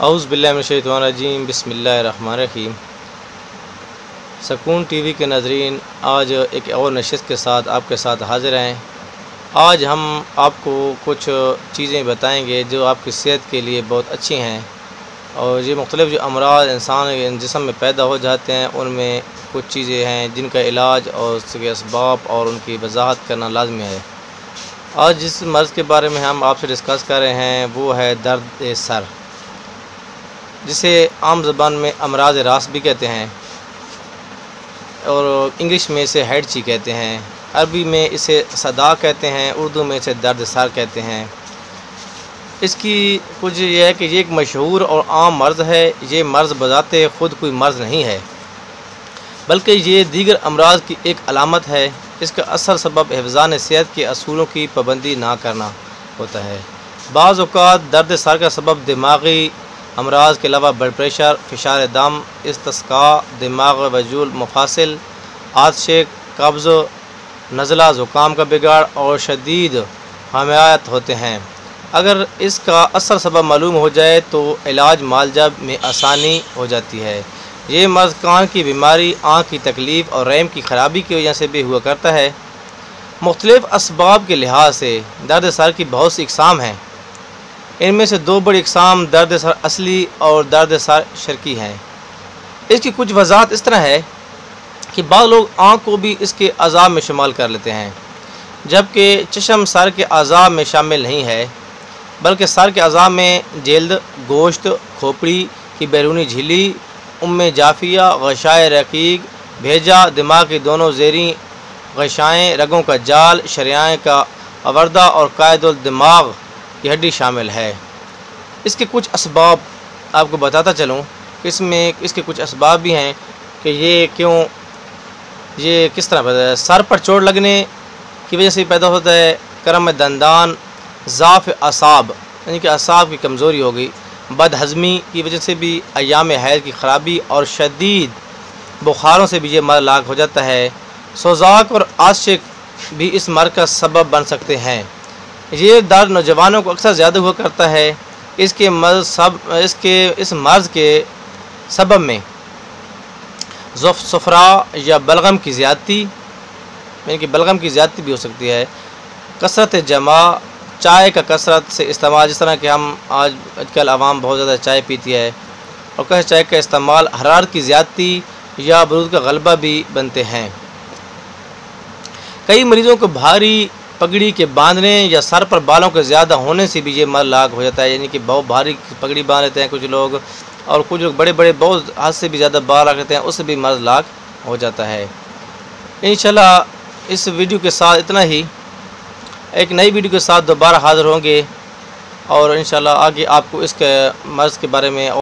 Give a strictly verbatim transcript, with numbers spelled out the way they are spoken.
औज़ु बिल्लाहि मिनश शैतानिर रजीम बिस्मिल्लाहिर रहमानिर रहीम। सकून टीवी के नाज़रीन, आज एक और नशिस्त के साथ आपके साथ हाज़िर हैं। आज हम आपको कुछ चीज़ें बताएंगे जो आपकी सेहत के लिए बहुत अच्छी हैं, और ये मुख्तलिफ़ जो अमराज़ इंसान के जिस्म में पैदा हो जाते हैं उनमें कुछ चीज़ें हैं जिनका इलाज और उसके असबाब और उनकी वजाहत करना लाज़मी है। आज जिस मर्ज़ के बारे में हम आपसे डिस्कस कर रहे हैं वो है दर्द सर, जिसे आम ज़बान में अमराज़ रास भी कहते हैं और इंग्लिश में इसे हेड ची कहते हैं, अरबी में इसे सदा कहते हैं, उर्दू में इसे दर्द सर कहते हैं। इसकी कुछ ये है कि ये एक मशहूर और आम मर्ज़ है। ये मर्ज़ बज़ाते ख़ुद कोई मर्ज़ नहीं है, बल्कि ये दीगर अमराज़ की एक अलामत है। इसका असर सबब हिफ़्ज़ान सेहत के असूलों की पाबंदी ना करना होता है। बाज़ औक़ात दर्द सर का सबब दिमागी अमराज़ के अलावा ब्लड प्रेशर, फ़िशार दम, इस्तिस्क़ा, दिमाग वजूल मुफ़ासिल, आतिश, कब्ज़, नज़ला, ज़ुकाम का बिगाड़ और शदीद हमायत होते हैं। अगर इसका असर सबब मालूम हो जाए तो इलाज मालजब में आसानी हो जाती है। ये मर्ज़ कान की बीमारी, आँख की तकलीफ़ और रैम की ख़राबी की वजह से भी हुआ करता है। मुख्तलिफ़ असबाब के लिहाज से दर्द सर की बहुत सी इक़साम हैं। इनमें से दो बड़ी इक़साम दर्द सर असली और दर्द सर शरकी हैं। इसकी कुछ वजाहत इस तरह है कि बाद लोग आँख को भी इसके अज़ाब में शुमार कर लेते हैं, जबकि चश्म सर के अज़ाब में शामिल नहीं है, बल्कि सर के अज़ाब में जल्द, गोश्त, खोपड़ी की बैरूनी झिल्ली, उम्मे जाफिया, गशाए रकीक, भेजा, दिमाग की दोनों ज़ेरी गशाएँ, रगों का जाल, शरियाएँ का अवर्दा और कायदुल दिमाग की हड्डी शामिल है। इसके कुछ असबाब आपको बताता चलूँ कि इसमें इसके कुछ असबाब भी हैं कि ये क्यों ये किस तरह पैदा है। सर पर चोट लगने की वजह से पैदा होता है। करम दंदान, ज़ाफ़ असाब यानी कि असाब की कमज़ोरी हो गई, बदहज़मी की वजह से भी, अय्याम हैज़ की ख़राबी और शदीद बुखारों से भी ये मर्ज़ लाग हो जाता है। सोज़ाक और आशिक भी इस मर्ज़ का सबब बन सकते हैं। ये दर्द नौजवानों को अक्सर ज़्यादा हुआ करता है। इसके मर्ज़ सब इसके इस मर्ज़ के सबब में सफ़रा या बलगम की ज़्यादती यानी कि बलगम की ज़्यादती भी हो सकती है। कसरत जमा, चाय का कसरत से इस्तेमाल, जिस तरह कि हम आज आजकल आवाम बहुत ज़्यादा चाय पीती है, और कसरत चाय का इस्तेमाल, हरारत की ज़्यादती या बरूद का गलबा भी बनते हैं। कई मरीज़ों को भारी पगड़ी के बांधने या सर पर बालों के ज़्यादा होने से भी ये मर्ज़ लाग हो जाता है, यानी कि बहुत भारी पगड़ी बांध लेते हैं कुछ लोग, और कुछ लोग बड़े बड़े बहुत हद से भी ज़्यादा बाल रख लेते हैं, उससे भी मर्ज़ लाग हो जाता है। इंशाल्लाह इस वीडियो के साथ इतना ही। एक नई वीडियो के साथ दोबारा हाज़िर होंगे और इंशाल्लाह आगे आपको इसके मर्ज़ के बारे में